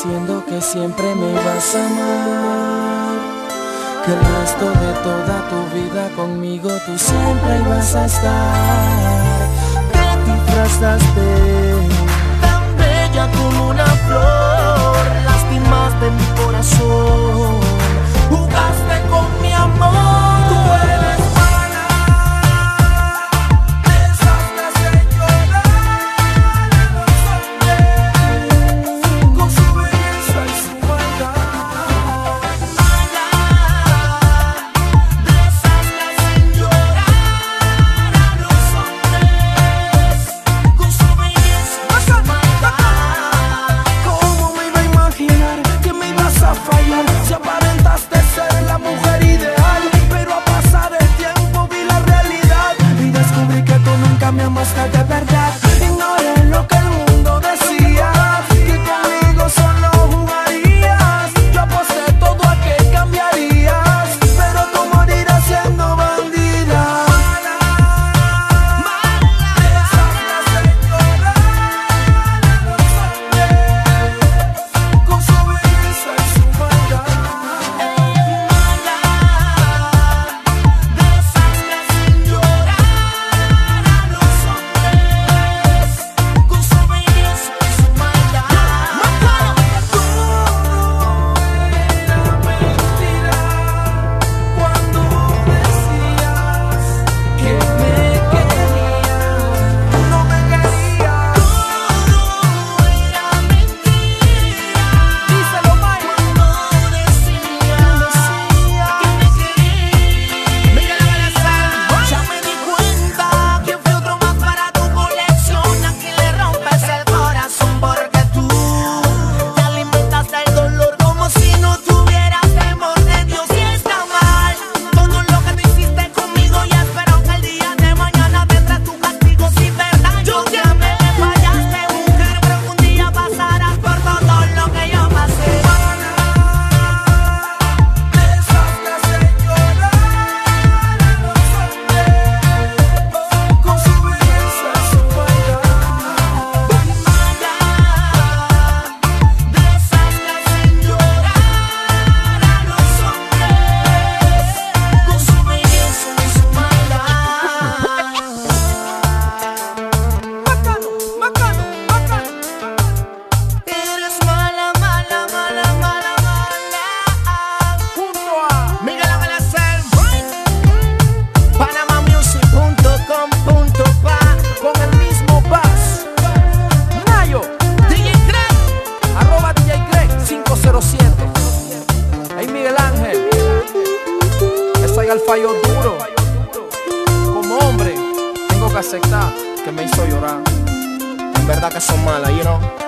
diciendo que siempre me vas a amar, que el resto de toda tu vida conmigo tú siempre ibas a estar. Te disfrazaste tan bella como una flor, lastimaste mi corazón, jugaste con mi amor. Tú eres mala, de esas que hacen llorar a los hombres con su belleza y su maldad. Mala, de esas que hacen llorar a los hombres con su belleza y su maldad. ¿Cómo me iba a imaginar que me ibas a fallar si aparentaste ser la mujer ideal? Pero a pasar el tiempo vi la realidad y descubrí que tú nunca me amaste de verdad. Ignoré lo que el mundo decía, que conmigo solo jugarías. Yo aposté todo a que cambiarías, pero tú morirás siendo bandida. Mala, mala, de esas que hacen llorar a los hombres con su belleza y su maldad. Mala, de esas que hacen llorar a los hombres con su belleza y su maldad. Hey Miguel Ángel, ese hay al fallo duro. Como hombre, tengo que aceptar que me hizo llorar. En verdad que son malas, you know.